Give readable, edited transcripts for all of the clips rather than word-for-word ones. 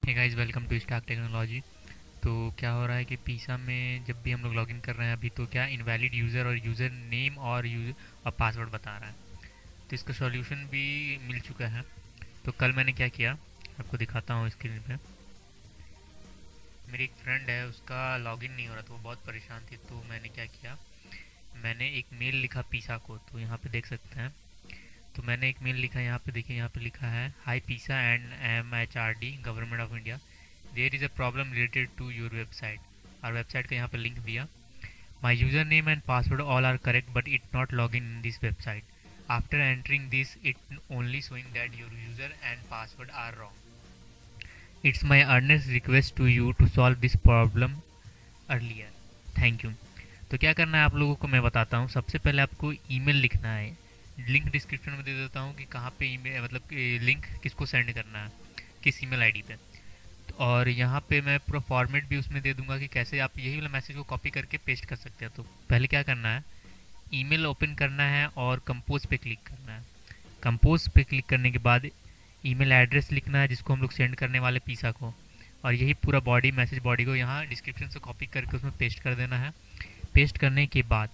Hey guys, welcome to Stark technology. तो क्या हो रहा है कि पीसा में जब भी हम लोग लॉगिन कर रहे हैं अभी, तो क्या इनवैलिड यूज़र और यूज़र नेम और यूज़र और पासवर्ड बता रहा है। तो इसका सॉल्यूशन भी मिल चुका है। तो कल मैंने क्या किया, आपको दिखाता हूँ स्क्रीन पे। मेरी एक फ्रेंड है, उसका लॉगिन नहीं हो रहा था, वो बहुत परेशान थी। तो मैंने क्या किया, मैंने एक मेल लिखा पीसा को। तो यहाँ पे देख सकते हैं। तो मैंने एक मेल लिखा, यहाँ पे देखिए, यहाँ पे लिखा है, hi PISA and MHRD government of India, there is a problem related to your website. और वेबसाइट का यहाँ पे लिंक दिया। My user name and password all are correct but it not log in this website. After entering this it only showing that your user and password are wrong. It's my earnest request to you to solve this problem earlier. Thank you. तो क्या करना है आप लोगों को मैं बताता हूँ। सबसे पहले आपको ईमेल लिखना है। लिंक डिस्क्रिप्शन में दे देता हूँ कि कहाँ पे ईमेल, मतलब कि लिंक किसको सेंड करना है, किस ईमेल आईडी पे। और यहाँ पे मैं पूरा फॉर्मेट भी उसमें दे दूंगा कि कैसे आप यही वाला मैसेज को कॉपी करके पेस्ट कर सकते हैं। तो पहले क्या करना है, ईमेल ओपन करना है और कंपोज पे क्लिक करना है। कंपोज पे क्लिक करने के बाद ईमेल एड्रेस लिखना है जिसको हम लोग सेंड करने वाले पीसा को। और यही पूरा बॉडी, मैसेज बॉडी को यहाँ डिस्क्रिप्शन से कॉपी करके उसमें पेस्ट कर देना है। पेस्ट करने के बाद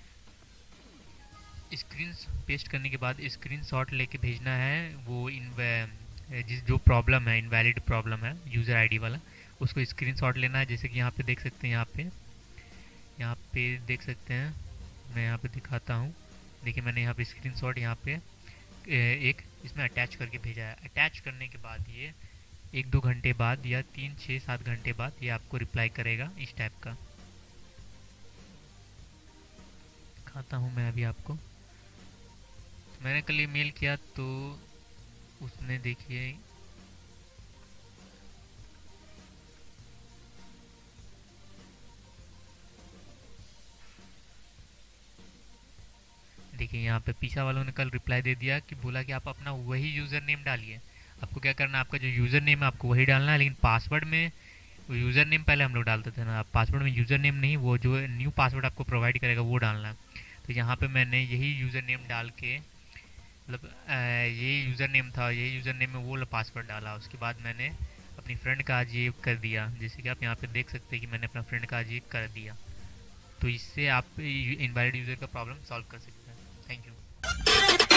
स्क्रीन पेस्ट करने के बाद स्क्रीन शॉट लेके भेजना है। वो इन जिस जो प्रॉब्लम है, इनवैलिड प्रॉब्लम है यूज़र आईडी वाला, उसको स्क्रीन शॉट लेना है। जैसे कि यहाँ पे देख सकते हैं, यहाँ पे देख सकते हैं। मैं यहाँ पे दिखाता हूँ। देखिए, मैंने यहाँ पे स्क्रीन शॉट यहाँ पे एक इसमें अटैच करके भेजा है। अटैच करने के बाद ये 1-2 घंटे बाद या 3-6-7 घंटे बाद ये आपको रिप्लाई करेगा इस टाइप का। दिखाता हूँ मैं अभी आपको। मैंने कल ये मेल किया तो उसने, देखिए, यहाँ पे पीसा वालों ने कल रिप्लाई दे दिया कि बोला कि आप अपना वही यूज़र नेम डालिए। आपको क्या करना है, आपका जो यूज़र नेम है आपको वही डालना है, लेकिन पासवर्ड में वो यूज़र नेम पहले हम लोग डालते थे ना, आप पासवर्ड में यूज़र नेम नहीं, वो जो न्यू पासवर्ड आपको प्रोवाइड करेगा वो डालना है। तो यहाँ पे मैंने यही यूज़र नेम डाल के, मतलब यही यूज़र नेम था, यही यूज़र नेम में वो पासवर्ड डाला। उसके बाद मैंने अपनी फ्रेंड का आज ये कर दिया। जैसे कि आप यहाँ पे देख सकते हैं कि मैंने अपना फ्रेंड का आज ये कर दिया। तो इससे आप इनवैलिड यूज़र का प्रॉब्लम सॉल्व कर सकते हैं। Thank you.